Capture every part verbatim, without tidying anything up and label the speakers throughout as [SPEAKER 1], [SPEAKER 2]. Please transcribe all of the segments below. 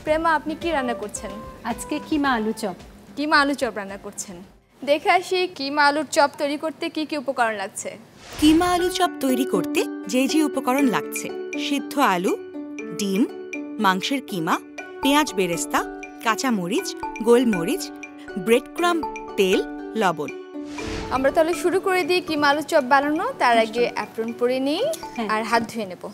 [SPEAKER 1] প্রেমা আপনি কি রান্না করছেন?
[SPEAKER 2] আজকে কিমা আলু চপ।
[SPEAKER 1] কিমা আলু চপ রান্না করছেন। দেখে আসি কিমা আলুর চপ তৈরি করতে কি কি উপকরণ লাগছে।
[SPEAKER 3] কিমা আলু চপ তৈরি করতে যে যে উপকরণ লাগছে: সিদ্ধ আলু, ডিম, মাংসের কিমা, পেঁয়াজ বেরেস্তা, কাঁচা মরিচ, গোলমরিচ, ব্রেড ক্রাম্ব, তেল, লবণ।
[SPEAKER 1] আমরা তাহলে শুরু করে দিই কিমা আলু চপ বানানো। তার আগে অ্যাপ্রন পরে নিই আর হাত ধুয়ে নেব।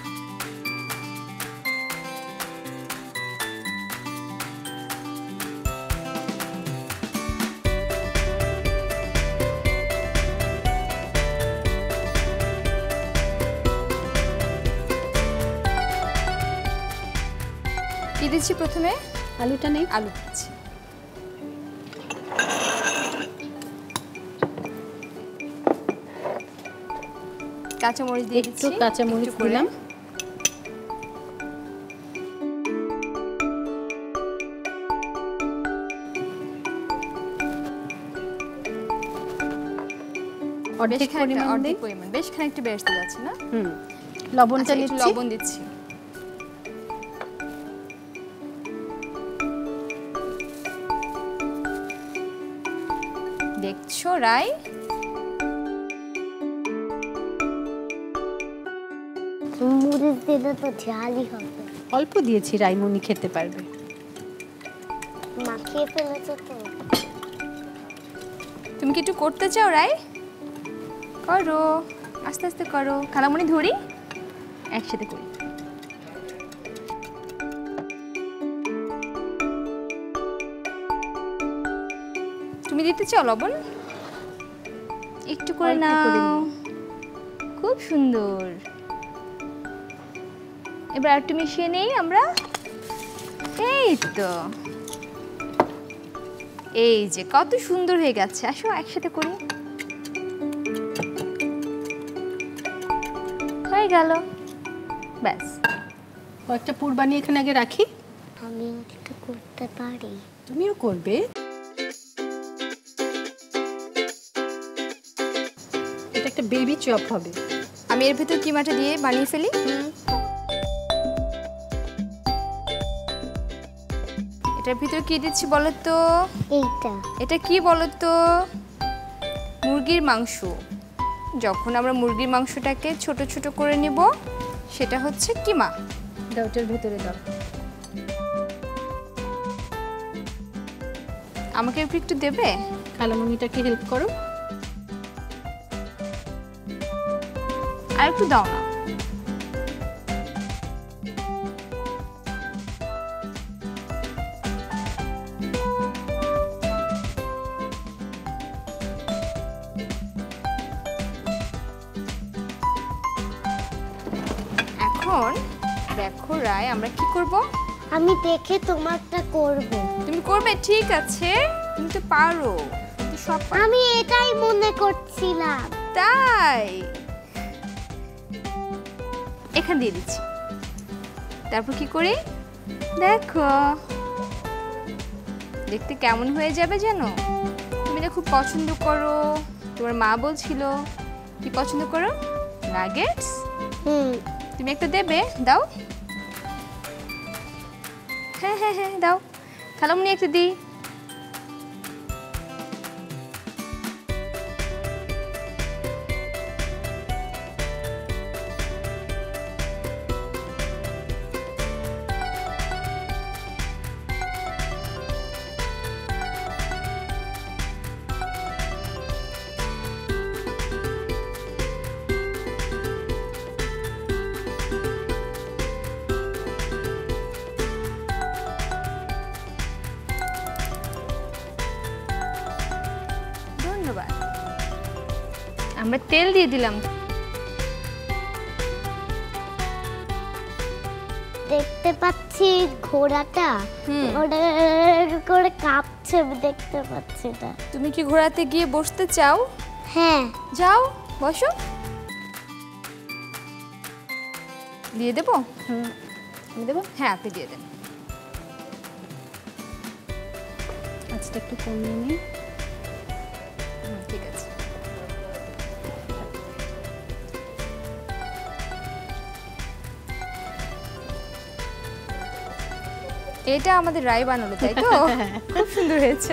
[SPEAKER 1] কি দিচ্ছি প্রথমে?
[SPEAKER 2] আলুটা নেই,
[SPEAKER 1] আলু দিচ্ছি। কাঁচামরিচ দিয়ে দিচ্ছি,
[SPEAKER 2] একটু কাঁচামরিচ দিলাম। অর্ধেক পরিমাণ দিই,
[SPEAKER 1] পরিমাণ বেশ খানিকটা বেরেস্তা যাচ্ছে না?
[SPEAKER 2] হুম, লবণটা নিচ্ছি,
[SPEAKER 1] লবণ দিচ্ছি। দেখছো রাই,
[SPEAKER 4] মরিচ দিলে তো ঝালই হবে।
[SPEAKER 2] অল্প দিয়েছি, রাইমনি খেতে পারবে।
[SPEAKER 4] মাখিয়ে ফেলেছো তো।
[SPEAKER 1] তুমি কি একটু করতে চাও রাই? করো, আস্তে আস্তে করো। খালামণি ধরি, একসাথে করি। তুমি দিতে চাও লবণ? একটু করে নাও, খুব সুন্দর। এবার একটু মিশিয়ে নেই আমরা। এই তো, এই যে কত সুন্দর হয়ে গেছে। আসো একসাথে করি। হয়ে গেল, ব্যাস।
[SPEAKER 2] কয়েকটা পুর বানিয়ে এখানে আগে রাখি।
[SPEAKER 4] আমি একটু করতে পারি।
[SPEAKER 2] তুমিও করবে? এটা একটা বেবি চপ হবে।
[SPEAKER 1] আমি এর ভেতর কিমাটা দিয়ে বানিয়ে ফেলি। এটার ভিতর কি দিচ্ছি বলো তো?
[SPEAKER 4] এইটা
[SPEAKER 1] এটা কি বলো তো? মুরগির মাংস। যখন আমরা মুরগির মাংসটাকে ছোট ছোট করে নিব, সেটা হচ্ছে কিমা।
[SPEAKER 2] ডাউটের ভেতরে দাও।
[SPEAKER 1] আমাকে একটু দেবে?
[SPEAKER 2] খালামণিটাকে হেল্প করো।
[SPEAKER 1] আর একটু দাও না। এখন দেখো রায়, আমরা কি করব?
[SPEAKER 4] আমি দেখে তোমারটা করব।
[SPEAKER 1] তুমি করবে? ঠিক আছে, তুমি তো পারো। তুমি সব পারো।
[SPEAKER 4] আমি এটাই মনে করছিলাম।
[SPEAKER 1] তাই এখান দিয়ে দিচ্ছি। তারপর কি করি দেখো, দেখতে কেমন হয়ে যাবে জানো? তুমি না খুব পছন্দ করো, তোমার মা বলছিল। কি পছন্দ করো? নাগেটস।
[SPEAKER 4] হুম,
[SPEAKER 1] তুমি একটা দেবে? দাও। হ্যাঁ হ্যাঁ হ্যাঁ দাও। খালামণি একটা দিই। ধন্যবাদ। আমরা তেল দিয়ে দিলাম।
[SPEAKER 4] দেখতে পাচ্ছি ঘোড়াটা ওটা করে কাঁপছে, দেখতে পাচ্ছি না।
[SPEAKER 1] তুমি কি ঘোড়াতে গিয়ে বসতে চাও?
[SPEAKER 4] হ্যাঁ,
[SPEAKER 1] যাও বসো। দিয়ে দেবো?
[SPEAKER 2] হুম, আমি দেবো।
[SPEAKER 1] হ্যাঁ আপনি দিয়ে দেন।
[SPEAKER 2] আজটা একটু কমিয়ে নিই।
[SPEAKER 1] ঠিক আছে। এটা আমাদের রাই বানালো তাই তো? খুব সুন্দর হয়েছে।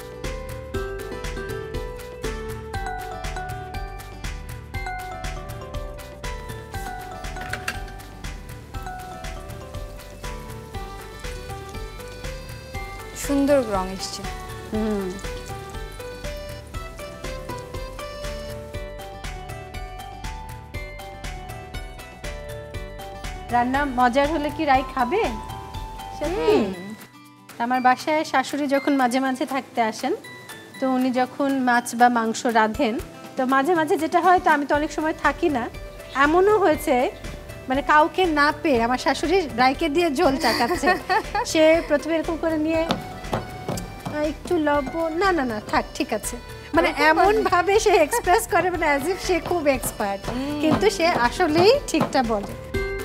[SPEAKER 1] সুন্দর রং এসছে।
[SPEAKER 2] হুম রান্না মজার হলে কি রাই খাবে? সত্যি? আমার বাসায় শাশুড়ি যখন মাঝে মাঝে থাকতে আসেন, তো উনি যখন মাছ বা মাংস রাঁধেন, তো মাঝে মাঝে যেটা হয়, তো আমি তো অনেক সময় থাকি না, এমনও হয়েছে মানে কাউকে না পেয়ে আমার শাশুড়ি রাইকে দিয়ে ঝোল চাকাচ্ছে। সে প্রথমে এরকম করে নিয়ে একটু লবণ, না না না থাক ঠিক আছে, মানে এমন ভাবে সে এক্সপ্রেস করে, মানে অ্যাজ ইফ সে খুব এক্সপার্ট, কিন্তু সে আসলেই ঠিকটা বলে।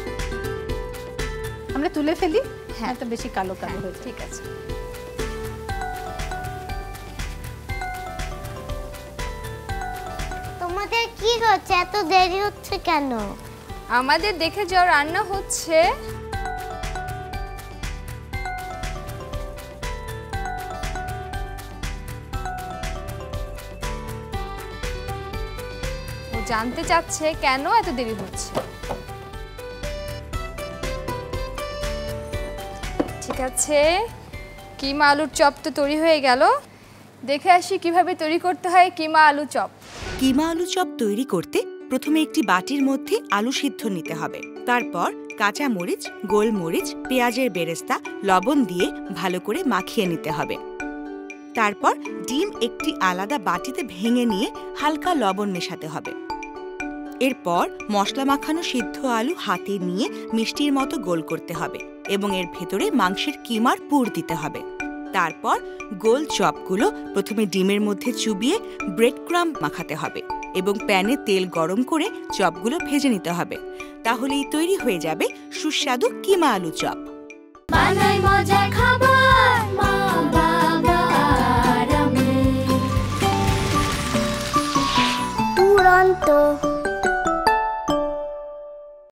[SPEAKER 2] আমরা তুলে ফেলি। হ্যাঁ, তো বেশি কালো কালো হয়ে, ঠিক আছে।
[SPEAKER 4] তোমাদের কি হচ্ছে, এত দেরি হচ্ছে কেন?
[SPEAKER 1] আমাদের দেখে যাও রান্না হচ্ছে। ও জানতে চাচ্ছে কেন এত দেরি হচ্ছে। ঠিক আছে, কিমা আলুর চপ তো তৈরি হয়ে গেল। দেখে আসি কিভাবে তৈরি করতে হয় কিমা আলু চপ।
[SPEAKER 3] কিমা আলু চপ তৈরি করতে প্রথমে একটি বাটির মধ্যে আলু সিদ্ধ নিতে হবে। তারপর কাঁচা মরিচ, গোলমরিচ, পেঁয়াজের বেরেস্তা, লবণ দিয়ে ভালো করে মাখিয়ে নিতে হবে। তারপর ডিম একটি আলাদা বাটিতে ভেঙে নিয়ে হালকা লবণ মেশাতে হবে। এরপর মশলা মাখানো সিদ্ধ আলু হাতে নিয়ে মিষ্টির মতো গোল করতে হবে এবং এর ভেতরে মাংসের কিমার পুর দিতে হবে। তারপর গোল চপগুলো প্রথমে ডিমের মধ্যে চুবিয়ে ব্রেড ক্রাম্ব মাখাতে হবে এবং প্যানে তেল গরম করে চপগুলো ভেজে নিতে হবে। তাহলেই তৈরি হয়ে যাবে সুস্বাদু কিমা আলু চপ।
[SPEAKER 5] বানাই মজার খাবার।